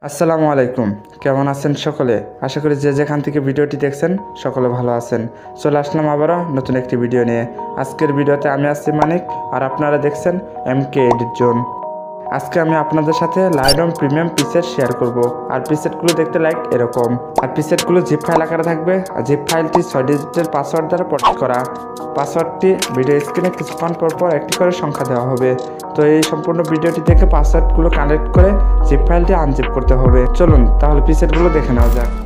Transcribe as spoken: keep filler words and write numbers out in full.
আসসালামু আলাইকুম, কেমন আছেন সকলে? আশা করি যে যেখান থেকে ভিডিওটি দেখছেন সকলে ভালো আছেন। চলে আসলাম আবারও নতুন একটি ভিডিও নিয়ে। আজকের ভিডিওতে আমি আছি মানিক, আর আপনারা দেখছেন এম কে এডিট জোন। আজকে আমি আপনাদের সাথে লাইটরুম প্রিমিয়াম প্রিসেট শেয়ার করব। আর প্রিসেটগুলো দেখতে লাইক এরকম। আর প্রিসেটগুলো জিপ ফাইল আকারে থাকবে। আর জিপ ফাইলটি ছয় ডিজিটের পাসওয়ার্ড দ্বারা প্রটেক্ট করা। পাসওয়ার্ডটি ভিডিও স্ক্রিনে কিছুক্ষণ পর পর একটি করে সংখ্যা দেওয়া হবে। তো এই সম্পূর্ণ ভিডিওটি দেখে পাসওয়ার্ডগুলো কানেক্ট করে জিপ ফাইলটি আনজিপ করতে হবে। চলুন তাহলে প্রিসেটগুলো দেখে নেওয়া যাক।